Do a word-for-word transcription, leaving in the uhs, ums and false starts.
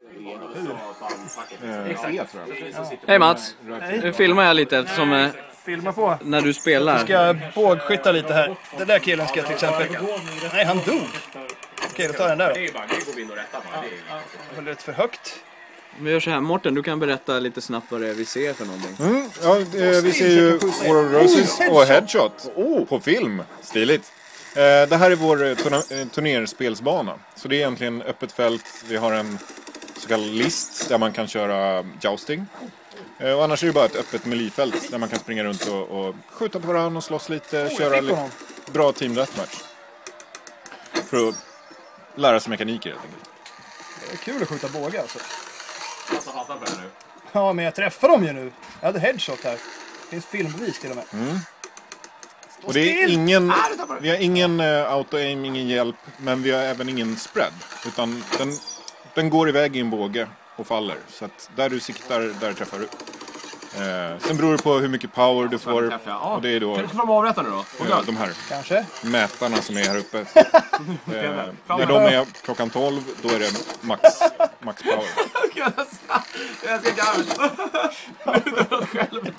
Hej Mats, nu filmar jag lite eftersom eh, Filma på. när du spelar. Ska jag bågskytta lite här. Den där killen ska jag till exempel... Nej, han dog. Okej, då tar jag den där då. Håller det för högt? Vi gör så här, Mårten, du kan berätta lite snabbt vad det är vi ser för någonting. Mm, ja, eh, vi ser ju War of Roses och Headshot på film. Stiligt. Eh, det här är vår turna- turnerspelsbana. Så det är egentligen öppet fält. Vi har en så kallad list där man kan köra jousting. Eh, och annars är det bara ett öppet melee-fält där man kan springa runt och, och skjuta på varandra och slåss lite. Köra lite bra team deathmatch. För att lära sig mekaniker helt enkelt. Det är kul att skjuta bågar alltså. Jag ska fastna för det nu. Ja, men jag träffar dem ju nu. Jag hade headshot här. Det finns filmbevis till och med. Mm. Och det är ingen, vi har ingen uh, auto-aim, ingen hjälp, men vi har även ingen spread. Utan den, den går iväg i en båge och faller. Så att där du siktar, där träffar du. Uh, sen beror det på hur mycket power du får. Och det är då kan du få dem avrätta nu då? uh, de här Kanske. mätarna som är här uppe. uh, när de är klockan tolv, då är det max, max power. Jag ska garva. Nu dör själv.